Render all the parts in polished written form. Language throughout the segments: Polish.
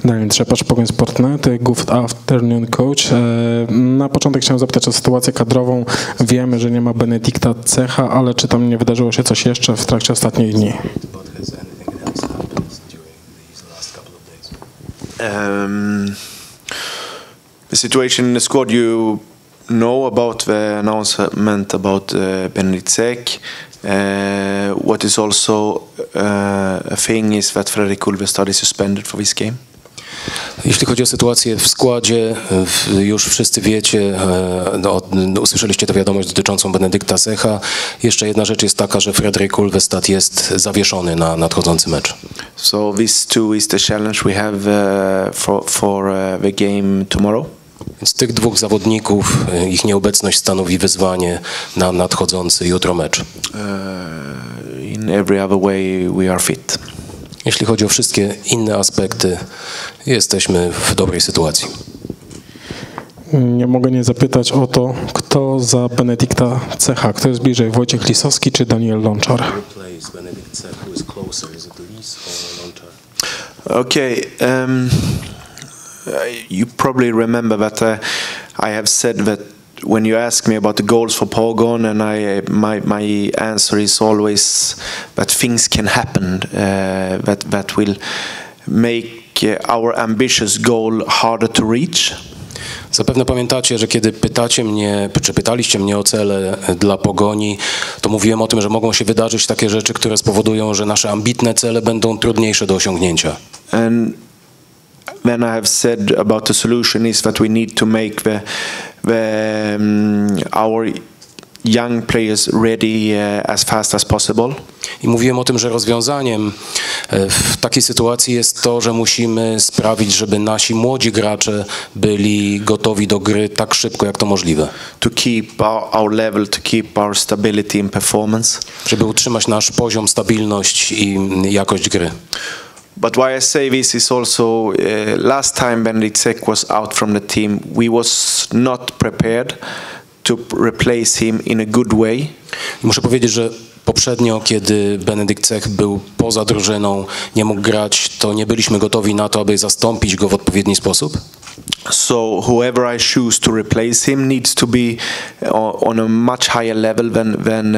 Daniel Trzepacz, Pogoń Sport.net, Good Afternoon Coach. Na początek chciałem zapytać o sytuację kadrową. Wiemy, że nie ma Benedikta Cecha, ale czy tam nie wydarzyło się coś jeszcze w trakcie ostatnich dni? The situation in the squad, you know about the announcement about Benedikt Cech. What is also a thing is that Fredrik Ulvestad is suspended for this game. Jeśli chodzi o sytuację w składzie, już wszyscy wiecie, usłyszeliście tę wiadomość dotyczącą Benedikta Cecha. Jeszcze jedna rzecz jest taka, że Fredrik Ulvestad jest zawieszony na nadchodzący mecz. So this too is the challenge we have for the game tomorrow. Więc tych dwóch zawodników, ich nieobecność stanowi wyzwanie na nadchodzący jutro mecz. In every other way we are fit. Jeśli chodzi o wszystkie inne aspekty, jesteśmy w dobrej sytuacji. Nie mogę nie zapytać o to, kto za Benedikta Cecha, kto jest bliżej, Wojciech Lisowski czy Daniel Lonczar? Okay, you probably remember that I have said that when you ask me about the goals for Pogon, and my answer is always that things can happen that will make our ambitious goal harder to reach. Zapewne pamiętacie, że kiedy pytaliście mnie o cele dla Pogoni, to mówiłem o tym, że mogą się wydarzyć takie rzeczy, które spowodują, że nasze ambitne cele będą trudniejsze do osiągnięcia. And then I have said about the solution is that we need to make our young players ready as fast as possible. I mówiłem o tym, że rozwiązaniem w takiej sytuacji jest to, że musimy sprawić, żeby nasi młodzi gracze byli gotowi do gry tak szybko, jak to możliwe. To keep our level, to keep our stability and performance. Żeby utrzymać nasz poziom, stabilność i jakość gry. But why I say this is also last time Benedikt Cech was out from the team, we was not prepared to replace him in a good way. Muszę powiedzieć, że poprzednio, kiedy Benedikt Cech był poza drużyną, nie mógł grać, to nie byliśmy gotowi na to, aby zastąpić go w odpowiedni sposób. So whoever I choose to replace him needs to be on a much higher level than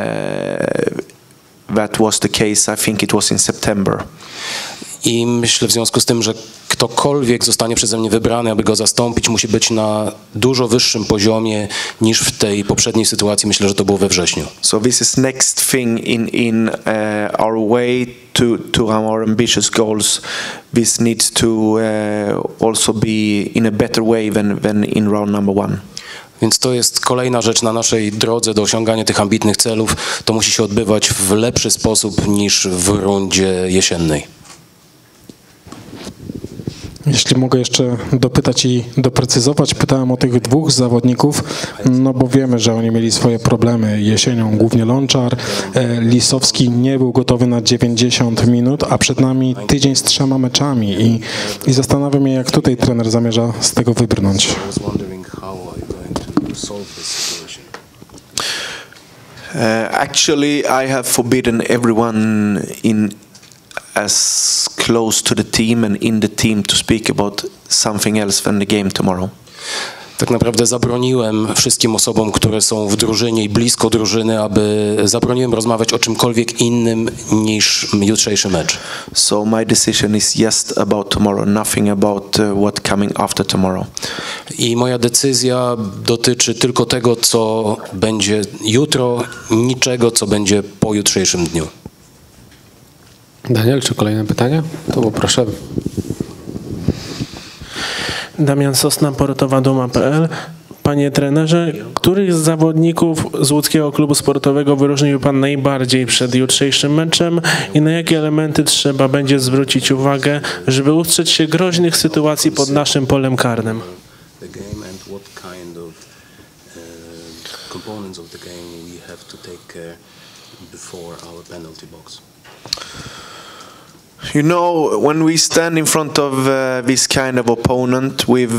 that was the case. I think it was in September. I myślę w związku z tym, że ktokolwiek zostanie przeze mnie wybrany, aby go zastąpić, musi być na dużo wyższym poziomie niż w tej poprzedniej sytuacji. Myślę, że to było we wrześniu. So this is next thing in our way to our ambitious goals. This needs to also be in a better way than in round number one. Więc to jest kolejna rzecz na naszej drodze do osiągania tych ambitnych celów. To musi się odbywać w lepszy sposób niż w rundzie jesiennej. Jeśli mogę jeszcze dopytać i doprecyzować, pytałem o tych dwóch zawodników, no bo wiemy, że oni mieli swoje problemy jesienią, głównie Lonczar. Lisowski nie był gotowy na 90 minut, a przed nami tydzień z 3 meczami i zastanawiam się, jak tutaj trener zamierza z tego wybrnąć. Actually, I have forbidden everyone as close to the team and in the team to speak about something else than the game tomorrow. Tak naprawdę zabroniłem wszystkim osobom, które są w drużynie i blisko drużyny, zabroniłem rozmawiać o czymkolwiek innym niż jutrzejszy mecz. So my decision is just about tomorrow, nothing about what coming after tomorrow. I moja decyzja dotyczy tylko tego, co będzie jutro, niczego, co będzie po jutrzejszym dniu. Daniel, czy kolejne pytania? To poproszę. Damian Sosna, Portowa Duma.pl. Panie trenerze, których z zawodników z łódzkiego klubu sportowego wyróżnił pan najbardziej przed jutrzejszym meczem i na jakie elementy trzeba będzie zwrócić uwagę, żeby ustrzec się groźnych sytuacji pod naszym polem karnym? You know, when we stand in front of this kind of opponent with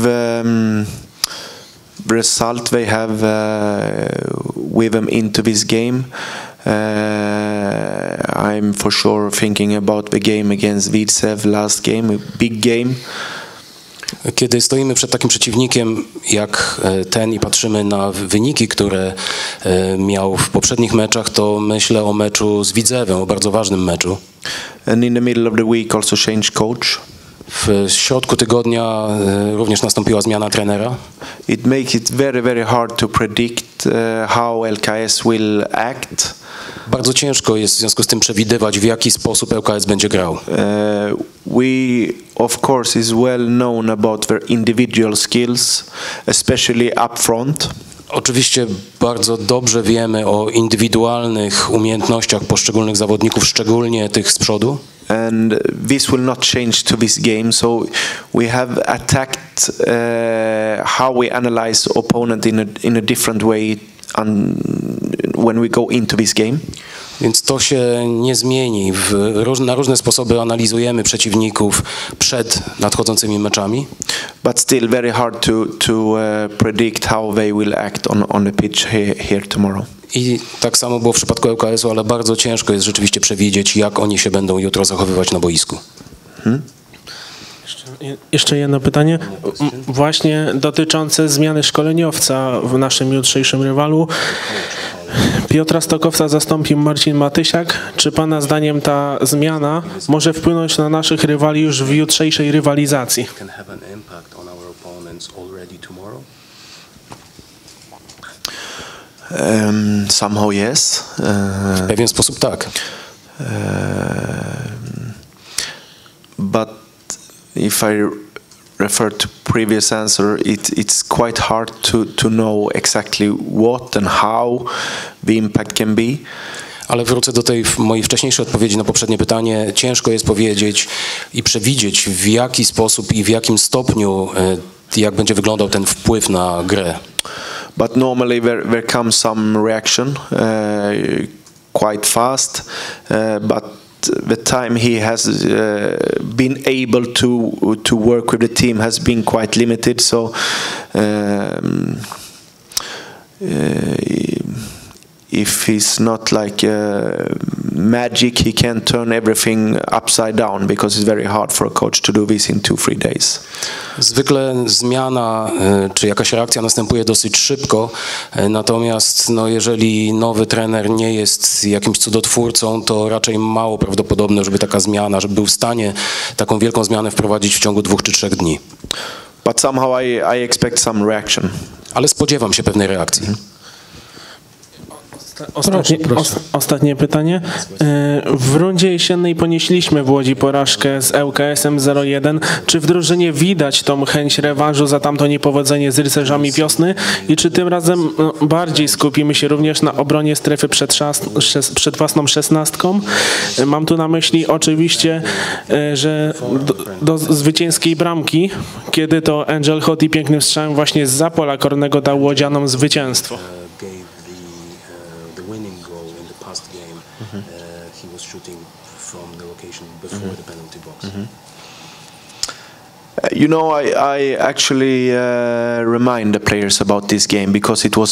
the result they have with them into this game, I'm for sure thinking about the game against Vidsev, last game, a big game. Kiedy stoimy przed takim przeciwnikiem jak ten i patrzymy na wyniki, które miał w poprzednich meczach, to myślę o meczu z Widzewem, o bardzo ważnym meczu. And in the middle of the week also changed coach. W środku tygodnia również nastąpiła zmiana trenera. It makes it very, very hard to predict how LKS will act. Bardzo ciężko jest w związku z tym przewidywać, w jaki sposób ŁKS będzie grał. We, of course, is well known about their individual skills, especially up front. Oczywiście bardzo dobrze wiemy o indywidualnych umiejętnościach poszczególnych zawodników, szczególnie tych z przodu. And this will not change to this game, so we have attacked how we analyze opponent in a different way when we go into this game. Więc to się nie zmieni. Na różne sposoby analizujemy przeciwników przed nadchodzącymi meczami. But still very hard to predict how they will act on the pitch here tomorrow. I tak samo było w przypadku ŁKS-u, ale bardzo ciężko jest rzeczywiście przewidzieć, jak oni się będą jutro zachowywać na boisku. Jeszcze jedno pytanie, właśnie dotyczące zmiany szkoleniowca w naszym jutrzejszym rywalu. Piotra Stokowca zastąpił Marcin Matysiak. Czy Pana zdaniem ta zmiana może wpłynąć na naszych rywali już w jutrzejszej rywalizacji? Somehow yes. W pewien sposób tak. But if I refer to previous answer, it's quite hard to know exactly what and how the impact can be. Ale wrócę do tej mojej wcześniejszej odpowiedzi na poprzednie pytanie. Ciężko jest powiedzieć i przewidzieć, w jaki sposób i w jakim stopniu, jak będzie wyglądał ten wpływ na grę. But normally there comes some reaction quite fast, but the time he has been able to work with the team has been quite limited. So if he's not like magic, he can turn everything upside down because it's very hard for a coach to do this in 2-3 days. Zwykle zmiana czy jakaś reakcja następuje dosyć szybko, natomiast jeżeli nowy trener nie jest jakimś cudotwórcą, to raczej mało prawdopodobne, żeby taka zmiana, żeby był w stanie taką wielką zmianę wprowadzić w ciągu 2 czy 3 dni. But somehow I expect some reaction. Ale spodziewam się pewnej reakcji. Ostatnie pytanie. W rundzie jesiennej ponieśliśmy w Łodzi porażkę z ŁKS-em 0-1. Czy w drużynie widać tą chęć rewanżu za tamto niepowodzenie z Rycerzami Wiosny i czy tym razem bardziej skupimy się również na obronie strefy przed własną 16? Mam tu na myśli oczywiście, że do zwycięskiej bramki, kiedy to Angel Hoti pięknym strzałem właśnie zza pola karnego dał łodzianom zwycięstwo. He was shooting from the location before the penalty box. You know, I actually remind the players about this game because it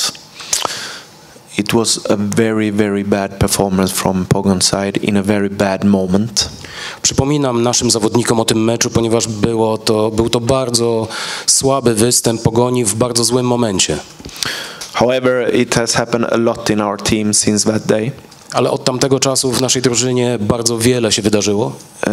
was a very, very bad performance from Pogoń side in a very bad moment. Przypominam naszym zawodnikom o tym meczu, ponieważ był to bardzo słaby występ Pogoni w bardzo złym momencie. However, it has happened a lot in our team since that day. Ale od tamtego czasu w naszej drużynie bardzo wiele się wydarzyło.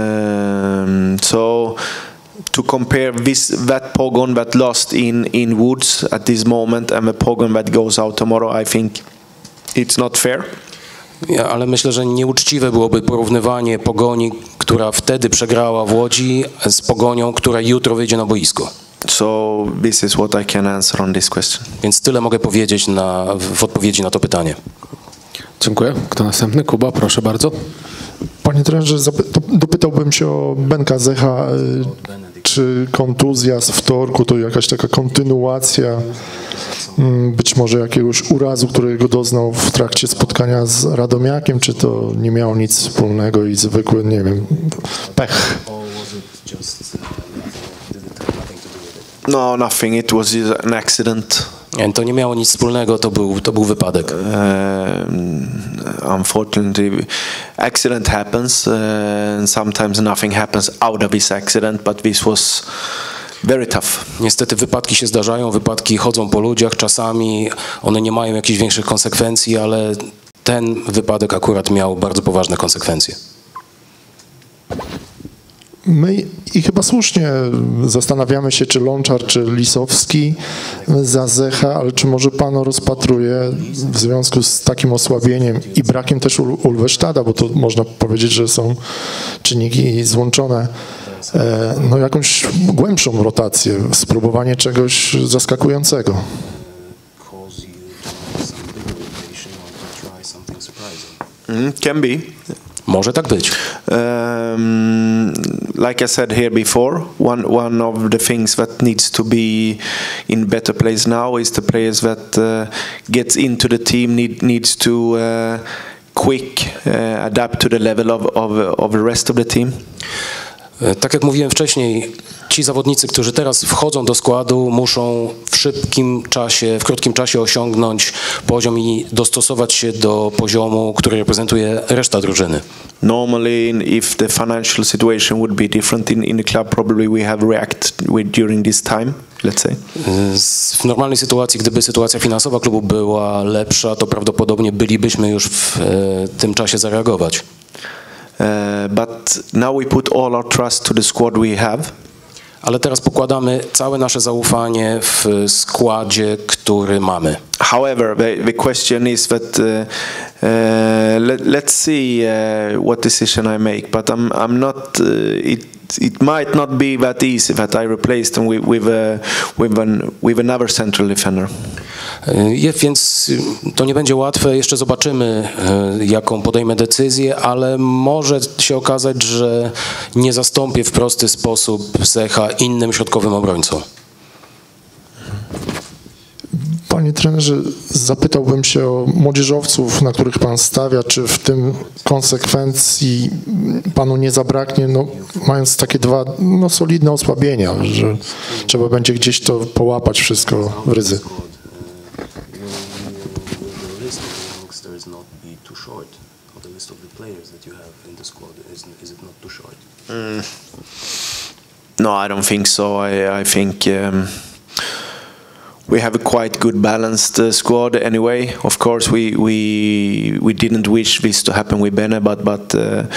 So to compare that Pogoń that lost in Woods at this moment and the Pogoń that goes out tomorrow, I think it's not fair. Ale myślę, że nieuczciwe byłoby porównywanie Pogoni, która wtedy przegrała w Łodzi, z Pogonią, która jutro wyjdzie na boisko. So this is what I can answer on this question. Więc tyle mogę powiedzieć w odpowiedzi na to pytanie. Dziękuję. Kto następny? Kuba, proszę bardzo. Panie trenerze, dopytałbym się o Benka Zecha. Czy kontuzja z wtorku to jakaś taka kontynuacja być może jakiegoś urazu, którego doznał w trakcie spotkania z Radomiakiem, czy to nie miało nic wspólnego i zwykły, nie wiem, pech? No, nothing. It was an accident. To nie miało nic wspólnego, to był wypadek. Unfortunately, accident happens, and sometimes nothing happens out of this accident, but this was very tough. Niestety wypadki się zdarzają, wypadki chodzą po ludziach, czasami one nie mają jakichś większych konsekwencji, ale ten wypadek akurat miał bardzo poważne konsekwencje. My i chyba słusznie zastanawiamy się, czy Lonczar, czy Lisowski za Zecha, ale czy może pan rozpatruje w związku z takim osłabieniem i brakiem też Ulvestada, bo to można powiedzieć, że są czynniki złączone, no jakąś głębszą rotację, spróbowanie czegoś zaskakującego. Can be. Może tak być. Like I said here before, one of the things that needs to be in better place now is the players that gets into the team needs to quick adapt to the level of the rest of the team. Tak jak mówiłem wcześniej, ci zawodnicy, którzy teraz wchodzą do składu, muszą w krótkim czasie osiągnąć poziom i dostosować się do poziomu, który reprezentuje reszta drużyny. Normally, if the financial situation would be different in the club, probably we have reacted during this time, let's say. W normalnej sytuacji, gdyby sytuacja finansowa klubu była lepsza, to prawdopodobnie bylibyśmy już w tym czasie zareagować. But now we put all our trust to the squad we have. Ale teraz pokładamy całe nasze zaufanie w składzie, który mamy. However, the question is that let's see what decision I make, but I'm not. It might not be that easy that I replaced them with another central defender. Więc to nie będzie łatwe. Jeszcze zobaczymy, jaką podejmę decyzję, ale może się okazać, że nie zastąpię w prosty sposób Zecha innym środkowym obrońcą. Panie trenerze, zapytałbym się o młodzieżowców, na których pan stawia, czy w tym konsekwencji panu nie zabraknie, no, mając takie dwa solidne osłabienia, że trzeba będzie gdzieś to połapać wszystko w ryzy. No, I don't think so. I think we have a quite good balanced squad anyway. Of course, we didn't wish this to happen with Bene, but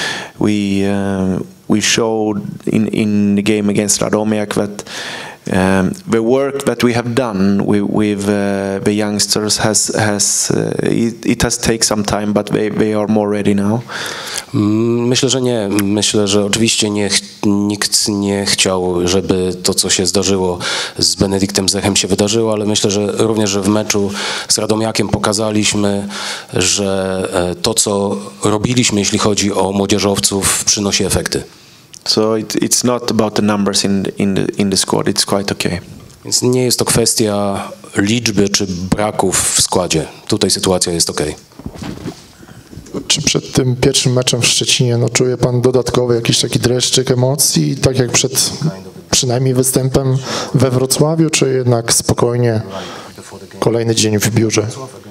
we showed in the game against Radomiak that the work that we have done with the youngsters has taken some time, but they are more ready now. Myślę, że nie. Myślę, że oczywiście nikt nie chciał, żeby to, co się zdarzyło z Benedyktem Zechem się wydarzyło, ale myślę, że również że w meczu z Radomiakiem pokazaliśmy, że to, co robiliśmy, jeśli chodzi o młodzieżowców, przynosi efekty. So it's not about the numbers in the squad. It's quite okay. Więc nie jest to kwestia liczby czy braków w składzie. Tutaj sytuacja jest okej. Czy przed tym pierwszym meczem w Szczecinie czuje pan dodatkowy jakiś taki dreszczyk emocji, tak jak przed przynajmniej występem we Wrocławiu, czy jednak spokojnie kolejny dzień w biurze?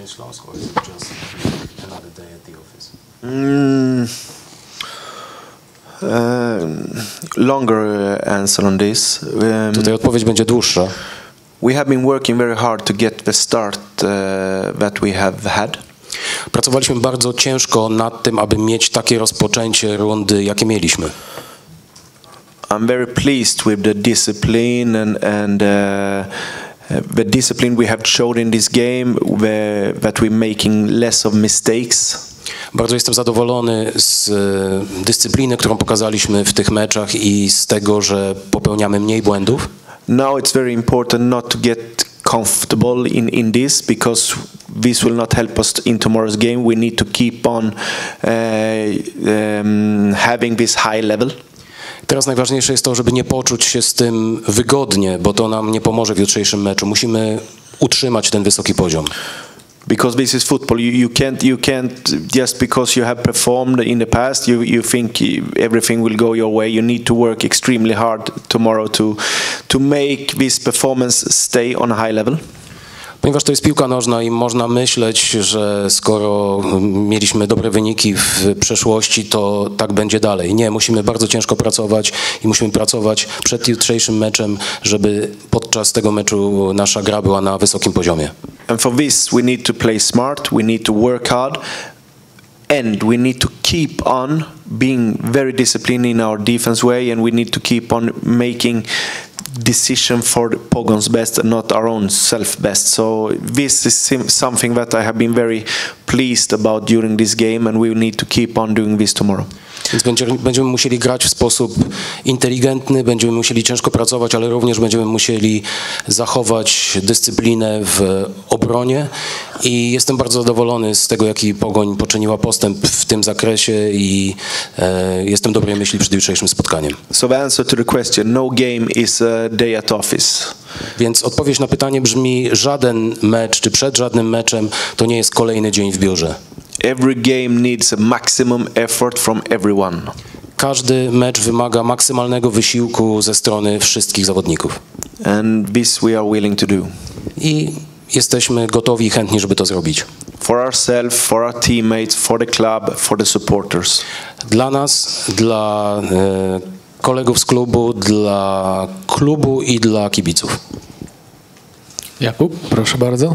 Longer answer on this. Tutaj odpowiedź będzie dłuższa. We have been working very hard to get the start that we have had. Pracowaliśmy bardzo ciężko nad tym, aby mieć takie rozpoczęcie rundy, jakie mieliśmy. I'm very pleased with the discipline and the discipline we have shown in this game, that we're making less of mistakes. Bardzo jestem zadowolony z dyscypliny, którą pokazaliśmy w tych meczach i z tego, że popełniamy mniej błędów. Now it's very important not to get comfortable in this, because this will not help us in tomorrow's game. We need to keep on having this high level. Teraz najważniejsze jest to, żeby nie poczuć się z tym wygodnie, bo to nam nie pomoże w jutrzejszym meczu. Musimy utrzymać ten wysoki poziom. Because this is football. You can't just because you have performed in the past, you think everything will go your way. You need to work extremely hard tomorrow to make this performance stay on a high level. Ponieważ to jest piłka nożna i można myśleć, że skoro mieliśmy dobre wyniki w przeszłości, to tak będzie dalej. Nie, musimy bardzo ciężko pracować i musimy pracować przed jutrzejszym meczem, żeby podczas tego meczu nasza gra była na wysokim poziomie. And for this we need to play smart, we need to work hard, and we need to keep on being very disciplined in our defense way, and we need to keep on making decision for Pogon's best and not our own self best. So this is something that I have been very pleased about during this game, and we will need to keep on doing this tomorrow. Więc będziemy musieli grać w sposób inteligentny, będziemy musieli ciężko pracować, ale również będziemy musieli zachować dyscyplinę w obronie i jestem bardzo zadowolony z tego, jaki Pogoń poczyniła postęp w tym zakresie i jestem dobrej myśli przed jutrzejszym spotkaniem. So the answer to the question, no game is a day at office. Więc odpowiedź na pytanie brzmi, żaden mecz, czy przed żadnym meczem to nie jest kolejny dzień w biurze. Every game needs a maximum effort from everyone. Każdy mecz wymaga maksymalnego wysiłku ze strony wszystkich zawodników. And this we are willing to do. I jesteśmy gotowi i chętni, żeby to zrobić. For ourselves, for our teammates, for the club, for the supporters. Dla nas, dla kolegów z klubu, dla klubu i dla kibiców. Jakub, proszę bardzo.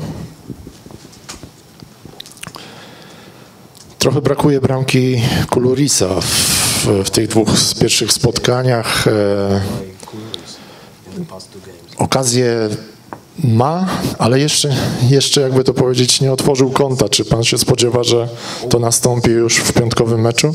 Trochę brakuje bramki Kulurisa w tych dwóch pierwszych spotkaniach. Okazję ma, ale jeszcze jakby to powiedzieć, nie otworzył konta. Czy pan się spodziewa, że to nastąpi już w piątkowym meczu?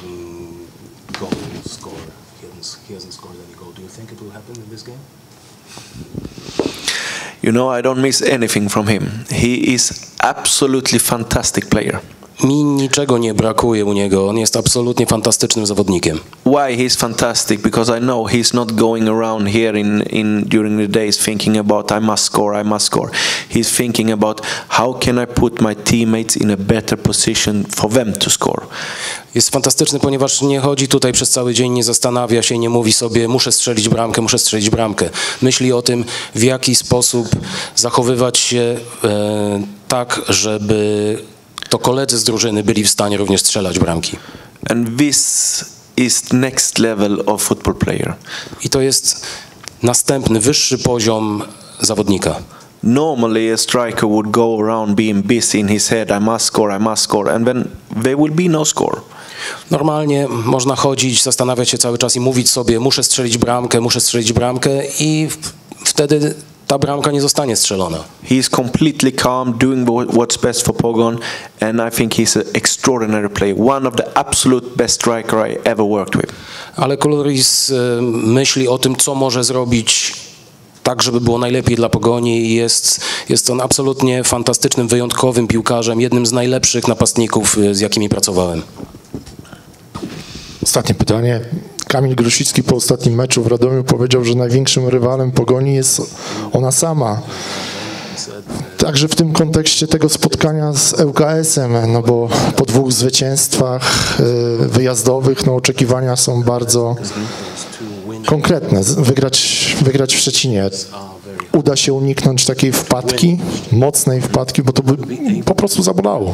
You know, I don't miss anything from him. He is absolutely fantastic player. Mi niczego nie brakuje u niego. On jest absolutnie fantastycznym zawodnikiem. Why he's fantastic? Because I know he's not going around here during the days thinking about I must score. He's thinking about how can I put my teammates in a better position for them to score. Jest fantastyczny, ponieważ nie chodzi tutaj przez cały dzień, nie zastanawia się, nie mówi sobie muszę strzelić bramkę. Myśli o tym, w jaki sposób zachowywać się tak, żeby to koledzy z drużyny byli w stanie również strzelać bramki. And this is next level of football player. I to jest następny, wyższy poziom zawodnika. Normally a striker would go around being busy in his head, I must score, and then there will be no score. Normalnie można chodzić, zastanawiać się cały czas i mówić sobie muszę strzelić bramkę i wtedy ta bramka nie zostanie strzelona. He is completely calm, doing what's best for Pogon, and I think he's an extraordinary player, one of the absolute best striker I ever worked with. Ale Kuluris myśli o tym, co może zrobić tak, żeby było najlepiej dla Pogoni i jest on absolutnie fantastycznym, wyjątkowym piłkarzem, jednym z najlepszych napastników, z jakimi pracowałem. Ostatnie pytanie. Kamil Grosicki po ostatnim meczu w Radomiu powiedział, że największym rywalem Pogoni jest ona sama. Także w tym kontekście tego spotkania z ŁKS-em, no bo po dwóch zwycięstwach wyjazdowych, no oczekiwania są bardzo konkretne. Wygrać w Szczecinie. Uda się uniknąć takiej wpadki, mocnej wpadki, bo to by po prostu zabolało.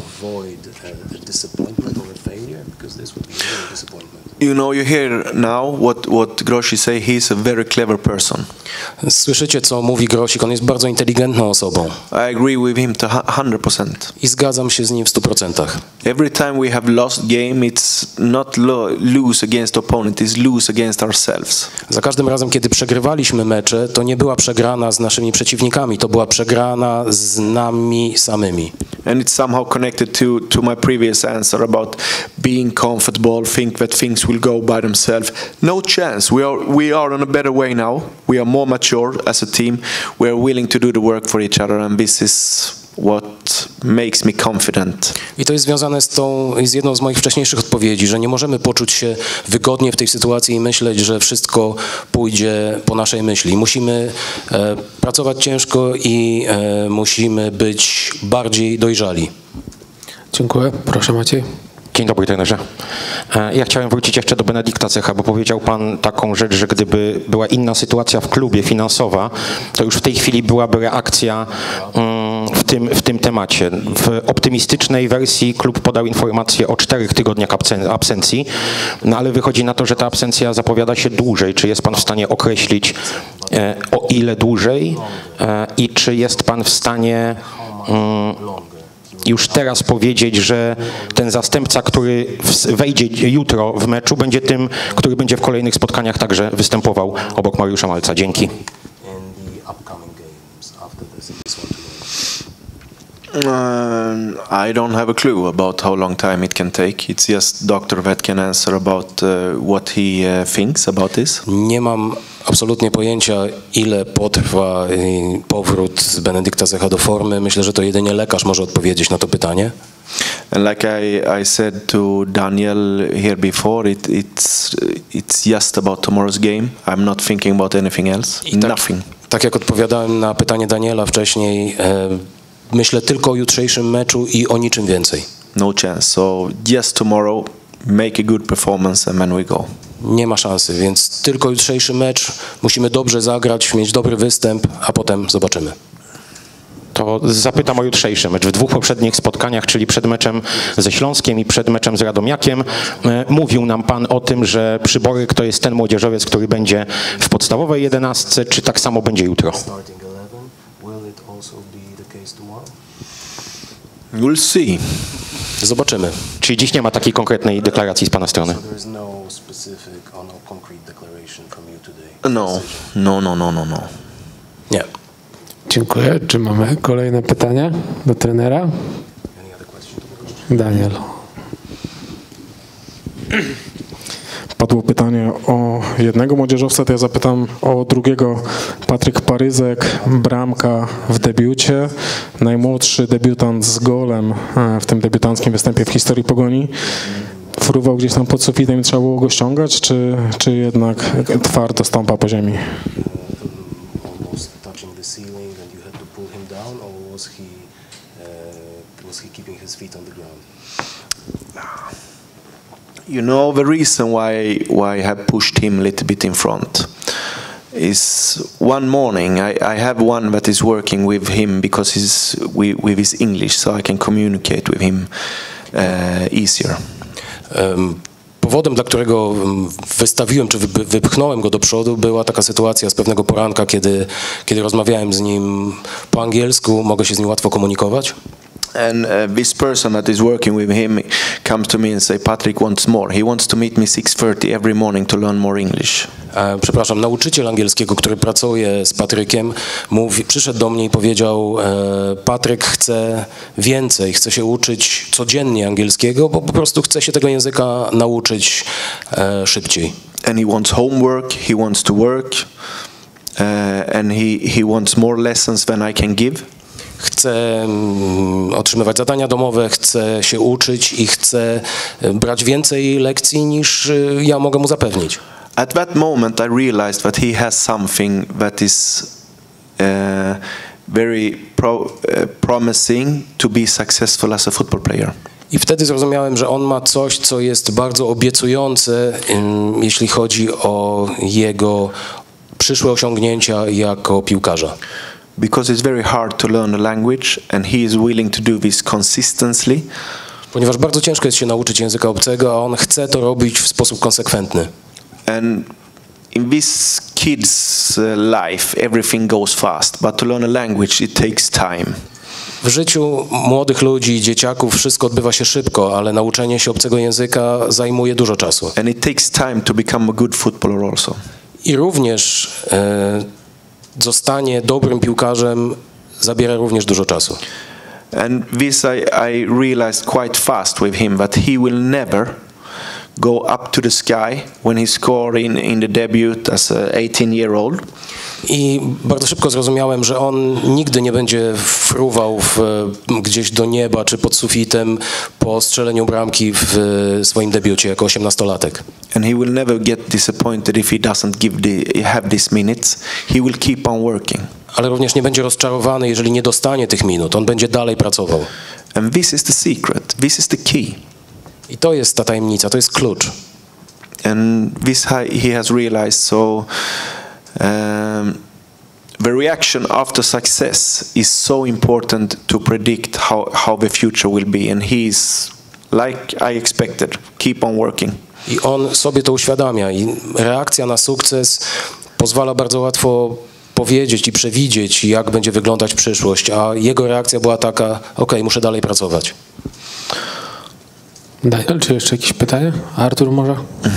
You know, you hear now what Grossi say. He's a very clever person. Słyszycie, co mówi Grosik. On jest bardzo inteligentną osobą. I agree with him to 100%. I zgadzam się z nim w 100%. Every time we have lost game, it's not lose against opponent, it's lose against ourselves. Za każdym razem, kiedy przegrywaliśmy mecze, to nie była przegrana z naszymi przeciwnikami, to była przegrana z nami samymi. And it's somehow connected to my previous answer about being comfortable, think that things will go by themselves. No chance. We are on a better way now. We are more mature as a team. We are willing to do the work for each other, and this is what makes me confident. I to jest związane z jedną z moich wcześniejszych odpowiedzi, że nie możemy poczuć się wygodnie w tej sytuacji i myśleć, że wszystko pójdzie po naszej myśli. Musimy pracować ciężko i musimy być bardziej dojrzali. Dziękuję. Proszę Maciej. Dzień dobry, trenerze. Ja chciałem wrócić jeszcze do Benedykta Zecha, bo powiedział pan taką rzecz, że gdyby była inna sytuacja w klubie finansowa, to już w tej chwili byłaby reakcja w tym temacie. W optymistycznej wersji klub podał informację o 4 tygodniach absencji, no ale wychodzi na to, że ta absencja zapowiada się dłużej. Czy jest pan w stanie określić, o ile dłużej i czy jest pan w stanie już teraz powiedzieć, że ten zastępca, który wejdzie jutro w meczu, będzie tym, który będzie w kolejnych spotkaniach także występował obok Mariusza Malca. Dzięki. I don't have a clue about how long time it can take. It's just Dr. Vet can answer about what he thinks about this. Nie mam absolutnie pojęcia, ile potrwa powrót Benedykta Zecha do formy. Myślę, że to jedynie lekarz może odpowiedzieć na to pytanie. And like I said to Daniel here before, it's just about tomorrow's game. I'm not thinking about anything else. Nothing. Tak jak odpowiadałem na pytanie Daniela wcześniej, myślę tylko o jutrzejszym meczu i o niczym więcej. No chance. So just tomorrow, make a good performance and then we go. Nie ma szansy, więc tylko jutrzejszy mecz. Musimy dobrze zagrać, mieć dobry występ, a potem zobaczymy. To zapytam o jutrzejszy mecz. W 2 poprzednich spotkaniach, czyli przed meczem ze Śląskiem i przed meczem z Radomiakiem, mówił nam pan o tym, że Przyboryk to jest ten młodzieżowiec, który będzie w podstawowej 11. Czy tak samo będzie jutro? We'll see. Zobaczymy. Czyli dziś nie ma takiej konkretnej deklaracji z pana strony? No. Nie. Dziękuję. Czy mamy kolejne pytania do trenera? Daniel. Padło pytanie o jednego młodzieżowca, to ja zapytam o drugiego. Patryk Paryzek, bramka w debiucie. Najmłodszy debiutant z golem w tym debiutanckim występie w historii Pogoni. Fruwał gdzieś tam pod sufitem i trzeba było go ściągać, czy jednak twardo stąpa po ziemi? You know, the reason why I have pushed him a little bit in front is one morning I have one that is working with him because he's with his English, so I can communicate with him easier. Powodem, dla którego wystawiłem, czy wypchnąłem go do przodu, była taka sytuacja z pewnego poranka, kiedy rozmawiałem z nim po angielsku, mogę się z nim łatwo komunikować. And this person that is working with him comes to me and say, Patrick wants more. He wants to meet me 6:30 every morning to learn more English. Przepraszam, nauczyciel angielskiego, który pracuje z Patrykiem, przyszedł do mnie i powiedział, Patryk chce więcej, chce się uczyć codziennie angielskiego, bo po prostu chce się tego języka nauczyć szybciej. And he wants homework, he wants to work, and he wants more lessons than I can give. Chce otrzymywać zadania domowe, chce się uczyć i chce brać więcej lekcji niż ja mogę mu zapewnić. At that moment I realized that he has something that is very promising to be successful as a football player. I wtedy zrozumiałem, że on ma coś, co jest bardzo obiecujące, jeśli chodzi o jego przyszłe osiągnięcia jako piłkarza. Because it's very hard to learn a language and he is willing to do this consistently. Ponieważ bardzo ciężko jest się nauczyć języka obcego, a on chce to robić w sposób konsekwentny. And in this kid's life everything goes fast, but to learn a language it takes time. W życiu młodych ludzi, dzieciaków wszystko odbywa się szybko, ale nauczenie się obcego języka zajmuje dużo czasu. And it takes time to become a good footballer also. I również zostanie dobrym piłkarzem zabiera również dużo czasu. And this I realized quite fast with him that he will never go up to the sky when he scored in the debut as a 18-year-old. I bardzo szybko zrozumiałem, że on nigdy nie będzie fruwał gdzieś do nieba czy pod sufitem po strzeleniu bramki w swoim debiucie jako 18-latek. And he will never get disappointed if he doesn't have these minutes. He will keep on working. Ale również nie będzie rozczarowany, jeżeli nie dostanie tych minut. On będzie dalej pracował. And this is the secret. This is the key. I to jest ta tajemnica, to jest klucz. And this he has realized. So the reaction after success is so important to predict how the future will be, and he's like I expected. Keep on working. I on sobie to uświadamia i reakcja na sukces pozwala bardzo łatwo powiedzieć i przewidzieć, jak będzie wyglądać przyszłość, a jego reakcja była taka: okej, muszę dalej pracować. Daniel, czy jeszcze jakieś pytanie? Artur może?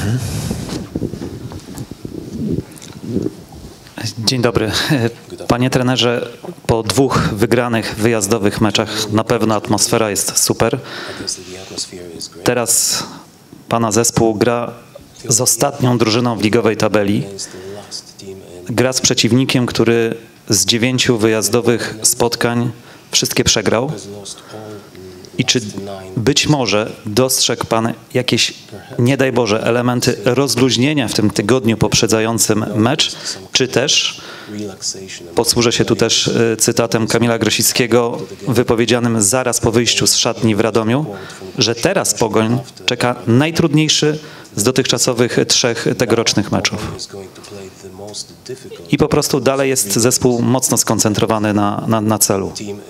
Dzień dobry. Panie trenerze, po 2 wygranych wyjazdowych meczach na pewno atmosfera jest super. Teraz pana zespół gra z ostatnią drużyną w ligowej tabeli. Gra z przeciwnikiem, który z 9 wyjazdowych spotkań wszystkie przegrał. I czy być może dostrzegł pan jakieś, nie daj Boże, elementy rozluźnienia w tym tygodniu poprzedzającym mecz, czy też, posłużę się tu też cytatem Kamila Grosickiego wypowiedzianym zaraz po wyjściu z szatni w Radomiu, że teraz Pogoń czeka najtrudniejszy z dotychczasowych 3 tegorocznych meczów. I po prostu dalej jest zespół mocno skoncentrowany na celu.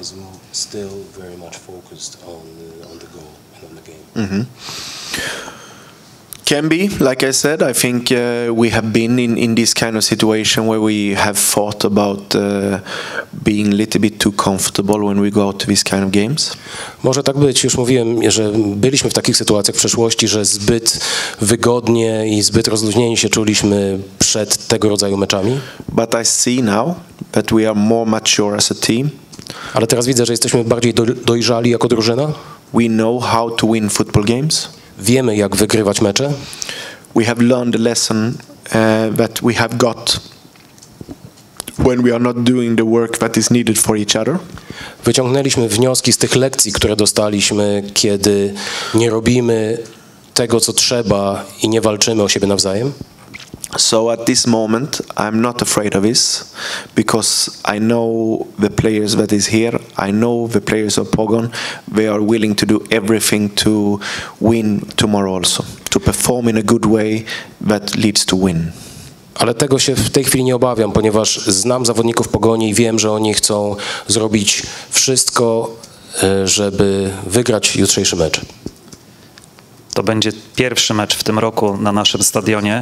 Can be, like I said, I think we have been in this kind of situation where we have thought about being a little bit too comfortable when we go out to these kind of games. Może tak być, już mówiłem, że byliśmy w takich sytuacjach w przeszłości, że zbyt wygodnie i zbyt rozluźnieni się czuliśmy przed tego rodzaju meczami. But I see now that we are more mature as a team. Ale teraz widzę, że jesteśmy bardziej dojrzali jako drużyna. We know how to win football games. Wiemy, jak wygrywać mecze. We have learned the lesson that we have got when we are not doing the work that is needed for each other. Wyciągnęliśmy wnioski z tych lekcji, które dostaliśmy, kiedy nie robimy tego, co trzeba i nie walczymy o siebie nawzajem. So at this moment, I'm not afraid of this because I know the players that is here. I know the players of Pogoń. They are willing to do everything to win tomorrow also, to perform in a good way that leads to win. Ale tego się w tej chwili nie obawiam, ponieważ znam zawodników Pogoni i wiem, że oni chcą zrobić wszystko, żeby wygrać jutrzejszy mecz. To będzie pierwszy mecz w tym roku na naszym stadionie.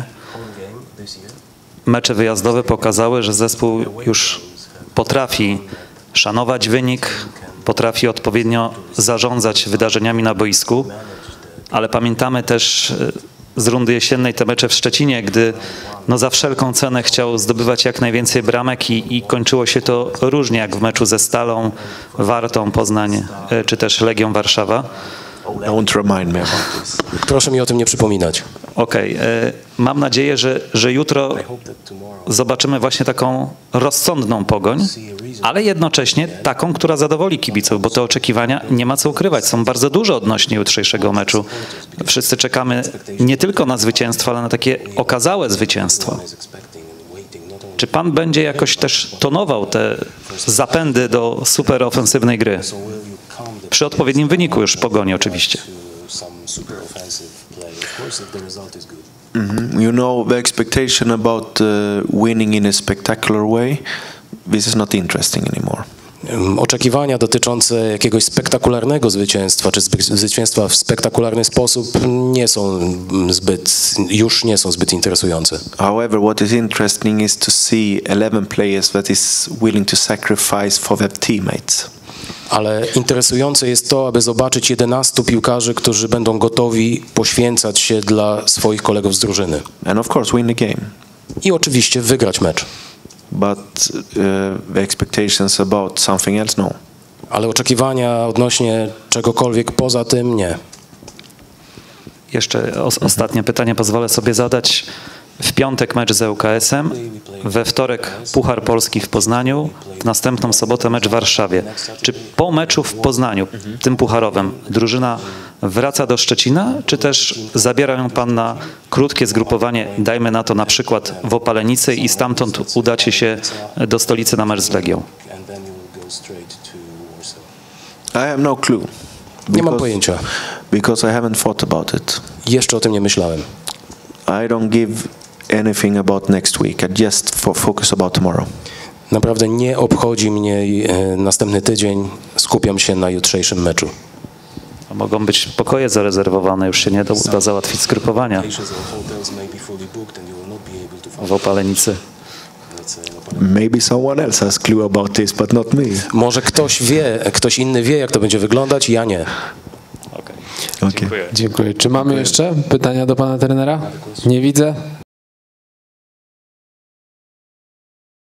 Mecze wyjazdowe pokazały, że zespół już potrafi szanować wynik, potrafi odpowiednio zarządzać wydarzeniami na boisku, ale pamiętamy też z rundy jesiennej te mecze w Szczecinie, gdy za wszelką cenę chciał zdobywać jak najwięcej bramek i kończyło się to różnie, jak w meczu ze Stalą, Wartą Poznań czy też Legią Warszawa. Don't remind me about this. Proszę mi o tym nie przypominać. Okej. Mam nadzieję, że jutro zobaczymy właśnie taką rozsądną Pogoń, ale jednocześnie taką, która zadowoli kibiców, bo te oczekiwania nie ma co ukrywać. Są bardzo duże odnośnie jutrzejszego meczu. Wszyscy czekamy nie tylko na zwycięstwo, ale na takie okazałe zwycięstwo. Czy pan będzie jakoś też tonował te zapędy do super ofensywnej gry? Przy odpowiednim wyniku już Pogoni oczywiście. You know, the expectation about winning in a spectacular way, this is not interesting anymore. Oczekiwania dotyczące jakiegoś spektakularnego zwycięstwa, czy zwycięstwa w spektakularny sposób już nie są zbyt interesujące. However, what is interesting is to see 11 players that is willing to sacrifice for their teammates. Ale interesujące jest to, aby zobaczyć 11 piłkarzy, którzy będą gotowi poświęcać się dla swoich kolegów z drużyny. And of course win the game. I oczywiście wygrać mecz. But the expectations about something else, no. Ale oczekiwania odnośnie czegokolwiek poza tym nie. Jeszcze ostatnie pytanie pozwolę sobie zadać. W piątek mecz z ŁKS-em, we wtorek Puchar Polski w Poznaniu, w następną sobotę mecz w Warszawie. Czy po meczu w Poznaniu, tym pucharowym, drużyna wraca do Szczecina, czy też zabiera ją pan na krótkie zgrupowanie, dajmy na to na przykład w Opalenicy i stamtąd udacie się do stolicy na mecz z Legią? I have no clue. Nie mam pojęcia. Because I haven't thought about it. Jeszcze o tym nie myślałem. I don't give anything about next week. I just focus about tomorrow. Naprawdę nie obchodzi mnie następny tydzień, skupiam się na jutrzejszym meczu. A mogą być pokoje zarezerwowane, już się nie da załatwić skrypowania w Opalenicy. Maybe someone else has clue about this, but not me. Może ktoś inny wie, jak to będzie wyglądać, ja nie. Okay. Dziękuję. Czy mamy jeszcze pytania do pana trenera? Nie widzę.